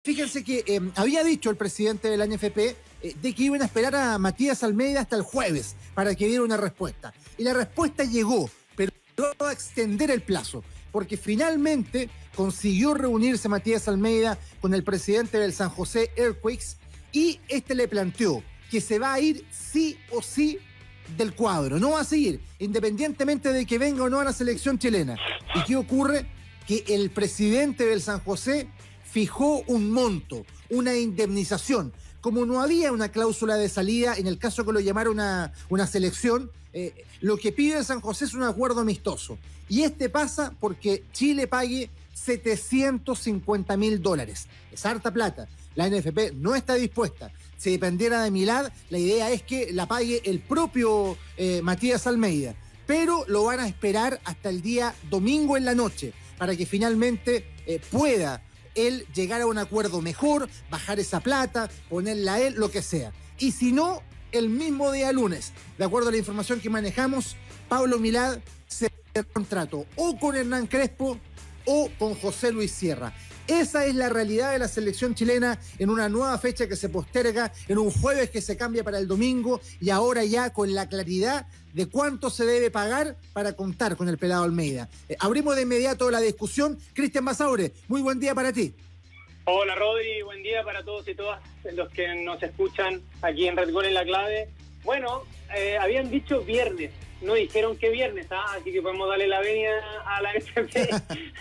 Fíjense que había dicho el presidente de la NFP de que iban a esperar a Matías Almeida hasta el jueves para que diera una respuesta. Y la respuesta llegó, pero no va a extender el plazo, porque finalmente consiguió reunirse Matías Almeida con el presidente del San José Earthquakes y este le planteó que se va a ir sí o sí del cuadro, no va a seguir, independientemente de que venga o no a la selección chilena. ¿Y qué ocurre? Que el presidente del San José fijó un monto, una indemnización. Como no había una cláusula de salida, en el caso que lo llamara una selección, lo que pide el San José es un acuerdo amistoso. Y este pasa porque Chile pague $750.000. Es harta plata. La NFP no está dispuesta. Si dependiera de Milad, la idea es que la pague el propio Matías Almeida. Pero lo van a esperar hasta el día domingo en la noche para que finalmente pueda él llegar a un acuerdo mejor, bajar esa plata, ponerla a él, lo que sea. Y si no, el mismo día lunes, de acuerdo a la información que manejamos, Pablo Milad se contrato o con Hernán Crespo o con José Luis Sierra. Esa es la realidad de la selección chilena en una nueva fecha que se posterga, en un jueves que se cambia para el domingo y ahora ya con la claridad de cuánto se debe pagar para contar con el pelado Almeida. Abrimos de inmediato la discusión. Cristian Basaure, muy buen día para ti. Hola Rodri, buen día para todos y todas los que nos escuchan aquí en Red Gol en la Clave. Bueno, habían dicho viernes, no dijeron qué viernes, así que podemos darle la venia a la NFP.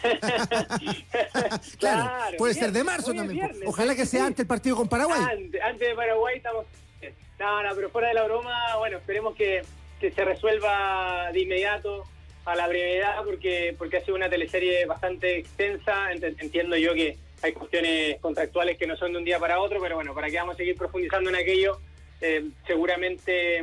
Claro, puede ser de marzo también. Viernes, ojalá que sea antes el partido con Paraguay. Antes de Paraguay estamos... No, pero fuera de la broma, bueno, esperemos que se resuelva de inmediato, a la brevedad, porque ha sido una teleserie bastante extensa. Entiendo yo que hay cuestiones contractuales que no son de un día para otro, pero bueno, para que vamos a seguir profundizando en aquello, seguramente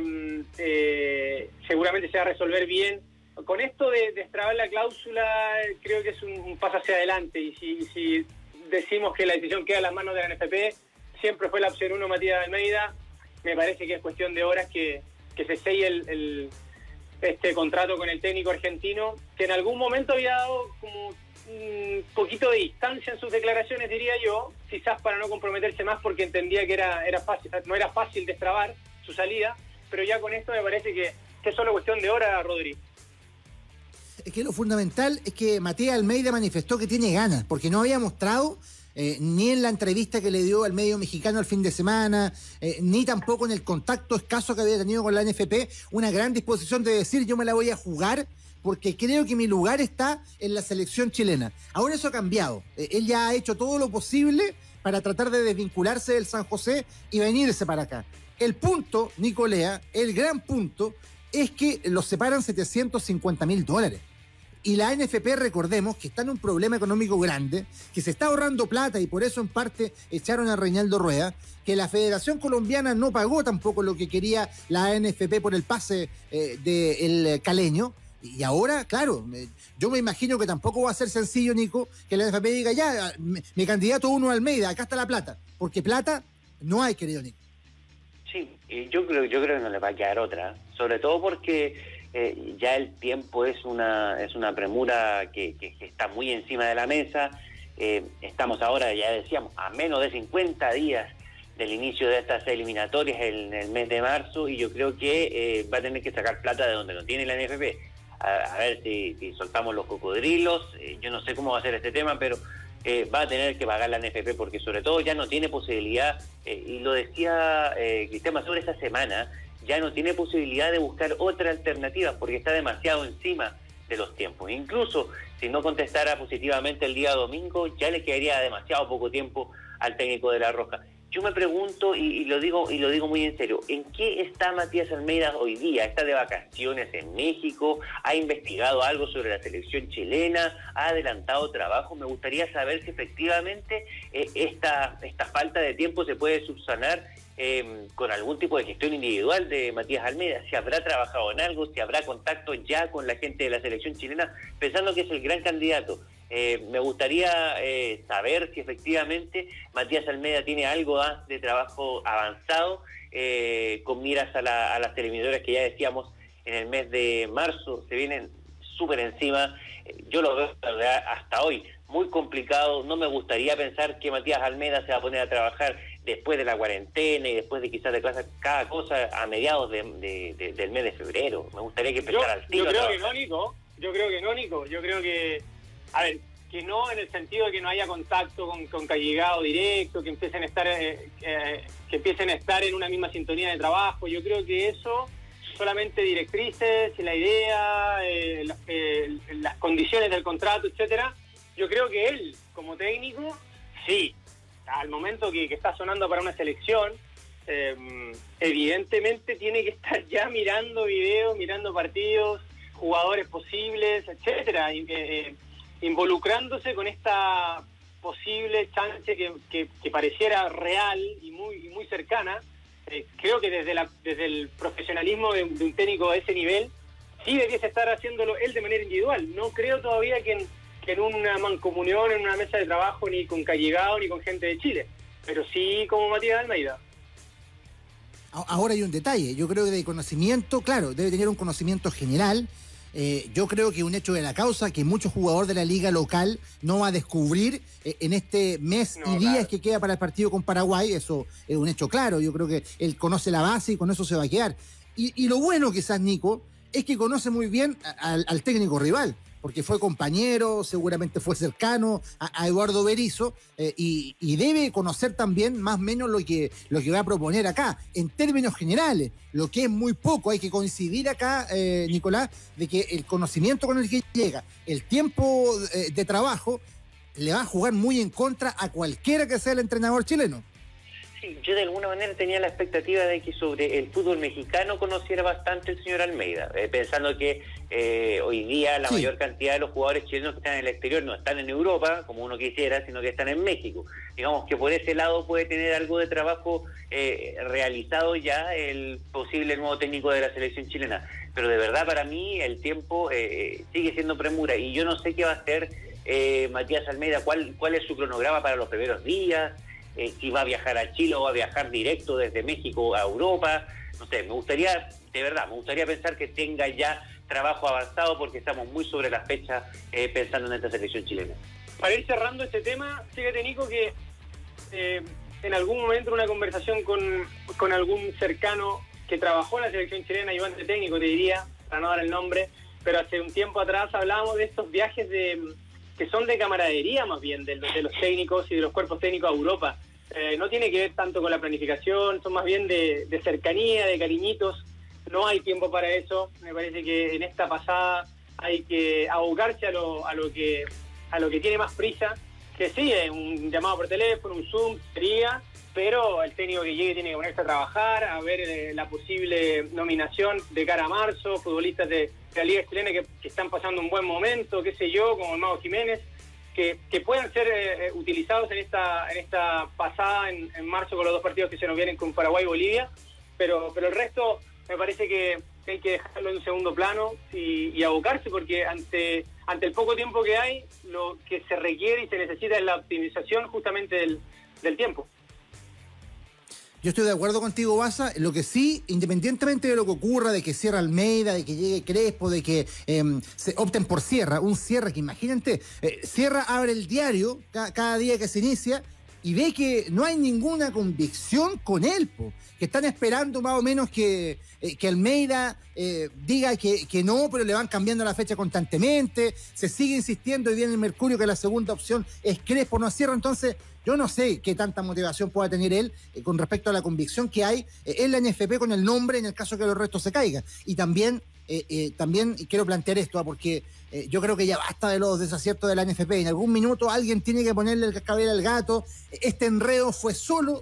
se va a resolver bien. Con esto de destrabar la cláusula, creo que es un paso hacia adelante, y si decimos que la decisión queda en las manos de la NFP, siempre fue la opción 1 Matías Almeida. Me parece que es cuestión de horas que se selle este contrato con el técnico argentino, que en algún momento había dado como un poquito de distancia en sus declaraciones, diría yo, quizás para no comprometerse más, porque entendía que no era fácil destrabar su salida, pero ya con esto me parece que es solo cuestión de horas, Rodri. Es que lo fundamental es que Matías Almeida manifestó que tiene ganas, porque no había mostrado ni en la entrevista que le dio al medio mexicano el fin de semana, ni tampoco en el contacto escaso que había tenido con la NFP, una gran disposición de decir yo me la voy a jugar porque creo que mi lugar está en la selección chilena. Ahora eso ha cambiado. Él ya ha hecho todo lo posible para tratar de desvincularse del San José y venirse para acá. El punto, Nicolea, el gran punto, es que los separan $750.000. Y la NFP, recordemos, que está en un problema económico grande, que se está ahorrando plata y por eso en parte echaron a Reinaldo Rueda, que la Federación Colombiana no pagó tampoco lo que quería la NFP por el pase del caleño. Y ahora, claro, yo me imagino que tampoco va a ser sencillo, Nico, que la NFP diga ya, mi candidato 1 Almeida, acá está la plata. Porque plata no hay, querido Nico. Sí, yo creo que no le va a quedar otra, sobre todo porque ya el tiempo es una premura que está muy encima de la mesa. Estamos ahora, ya decíamos, a menos de 50 días del inicio de estas eliminatorias en el mes de marzo, y yo creo que va a tener que sacar plata de donde no tiene la NFP. A ver si soltamos los cocodrilos. Yo no sé cómo va a ser este tema, pero va a tener que pagar la NFP, porque sobre todo ya no tiene posibilidad, y lo decía Cristian Basaure esta semana, ya no tiene posibilidad de buscar otra alternativa porque está demasiado encima de los tiempos. Incluso si no contestara positivamente el día domingo, ya le quedaría demasiado poco tiempo al técnico de La Roja. Yo me pregunto, y lo digo muy en serio, ¿en qué está Matías Almeida hoy día? ¿Está de vacaciones en México? ¿Ha investigado algo sobre la selección chilena? ¿Ha adelantado trabajo? Me gustaría saber si efectivamente esta falta de tiempo se puede subsanar con algún tipo de gestión individual de Matías Almeida, si habrá trabajado en algo, si habrá contacto ya con la gente de la selección chilena, pensando que es el gran candidato. Me gustaría saber si efectivamente Matías Almeida tiene algo de trabajo avanzado con miras a las eliminatorias que ya decíamos en el mes de marzo, se vienen súper encima. Yo lo veo hasta hoy muy complicado. No me gustaría pensar que Matías Almeida se va a poner a trabajar después de la cuarentena y después de quizás de cada cosa a mediados del mes de febrero. Me gustaría que empezara al tiro. Yo creo que no, Nico. Yo creo que, a ver, que no en el sentido de que no haya contacto con allegado directo, que empiecen a estar en una misma sintonía de trabajo. Yo creo que eso solamente directrices, la idea, las condiciones del contrato, etcétera. Yo creo que él, como técnico, sí, al momento que está sonando para una selección, evidentemente tiene que estar ya mirando videos, mirando partidos, jugadores posibles, etcétera, involucrándose con esta posible chance que pareciera real y muy cercana. Creo que desde el profesionalismo de un técnico de ese nivel sí debiese estar haciéndolo él de manera individual. No creo todavía que en una mancomunión, en una mesa de trabajo, ni con Callegado ni con gente de Chile, pero sí como Matías Almeida. Ahora hay un detalle, yo creo que de conocimiento, claro, debe tener un conocimiento general. Yo creo que un hecho de la causa que muchos jugadores de la liga local no va a descubrir en este mes y días que queda para el partido con Paraguay. Eso es un hecho claro. Yo creo que él conoce la base y con eso se va a quedar. Y lo bueno quizás, Nico, es que conoce muy bien al técnico rival, porque fue compañero, seguramente fue cercano a Eduardo Berizzo, y debe conocer también más o menos lo que va a proponer acá. En términos generales, lo que es muy poco, hay que coincidir acá, Nicolás, de que el conocimiento con el que llega, el tiempo de trabajo, le va a jugar muy en contra a cualquiera que sea el entrenador chileno. Sí, yo de alguna manera tenía la expectativa de que sobre el fútbol mexicano conociera bastante el señor Almeida, pensando que hoy día la mayor cantidad de los jugadores chilenos que están en el exterior no están en Europa, como uno quisiera, sino que están en México. Digamos que por ese lado puede tener algo de trabajo realizado ya el posible nuevo técnico de la selección chilena. Pero de verdad para mí el tiempo sigue siendo premura y yo no sé qué va a hacer Matías Almeida, cuál es su cronograma para los primeros días. Si va a viajar a Chile o va a viajar directo desde México a Europa, no sé, me gustaría pensar que tenga ya trabajo avanzado porque estamos muy sobre la fecha pensando en esta selección chilena. Para ir cerrando este tema, fíjate, Nico, que en algún momento en una conversación con algún cercano que trabajó en la selección chilena, ayudante técnico te diría, para no dar el nombre, pero hace un tiempo atrás hablábamos de estos viajes que son de camaradería más bien, de los técnicos y de los cuerpos técnicos a Europa. No tiene que ver tanto con la planificación, son más bien de cercanía, de cariñitos. No hay tiempo para eso. Me parece que en esta pasada hay que abocarse a lo que tiene más prisa, que sí, un llamado por teléfono, un Zoom sería, pero el técnico que llegue tiene que ponerse a trabajar, a ver la posible nominación de cara a marzo, futbolistas de la Liga Chilena que están pasando un buen momento, qué sé yo, como el Mago Jiménez, que puedan ser utilizados en esta pasada en marzo con los dos partidos que se nos vienen con Paraguay y Bolivia, pero el resto me parece que hay que dejarlo en un segundo plano y abocarse, porque ante el poco tiempo que hay, lo que se requiere y se necesita es la optimización justamente del tiempo. Yo estoy de acuerdo contigo, Baza. Lo que sí, independientemente de lo que ocurra, de que cierre Almeida, de que llegue Crespo, de que se opten por Sierra, un Sierra que imagínate, Sierra abre el diario cada día que se inicia y ve que no hay ninguna convicción con él, que están esperando más o menos que Almeida diga que no, pero le van cambiando la fecha constantemente, se sigue insistiendo y viene el Mercurio que la segunda opción es Crespo, no Sierra. Entonces yo no sé qué tanta motivación pueda tener él con respecto a la convicción que hay en la NFP con el nombre en el caso que los restos se caigan. Y también quiero plantear esto, porque yo creo que ya basta de los desaciertos de la NFP. En algún minuto alguien tiene que ponerle el cascabel al gato. Este enredo fue solo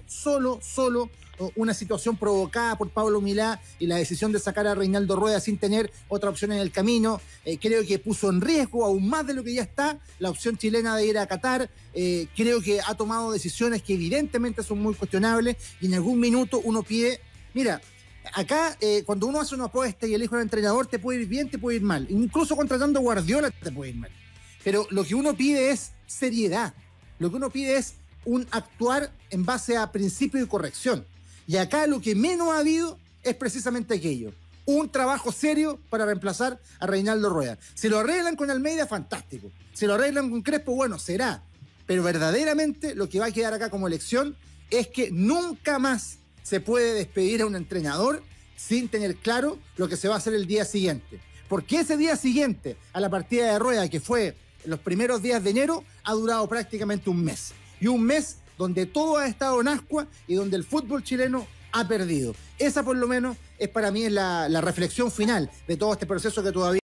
una situación provocada por Pablo Milá y la decisión de sacar a Reinaldo Rueda sin tener otra opción en el camino. Creo que puso en riesgo aún más de lo que ya está la opción chilena de ir a Qatar. Creo que ha tomado decisiones que evidentemente son muy cuestionables y en algún minuto uno pide, mira, acá cuando uno hace una apuesta y elige un entrenador te puede ir bien, te puede ir mal, incluso contratando a Guardiola te puede ir mal, pero lo que uno pide es seriedad, lo que uno pide es un actuar en base a principio y corrección, y acá lo que menos ha habido es precisamente aquello. un trabajo serio para reemplazar a Reinaldo Rueda. Si lo arreglan con Almeida, fantástico. Si lo arreglan con Crespo, bueno, será. Pero verdaderamente lo que va a quedar acá como lección es que nunca más se puede despedir a un entrenador sin tener claro lo que se va a hacer el día siguiente. Porque ese día siguiente a la partida de Rueda, que fue en los primeros días de enero, ha durado prácticamente un mes. Y un mes donde todo ha estado en ascua y donde el fútbol chileno ha perdido. Esa por lo menos es para mí la reflexión final de todo este proceso que todavía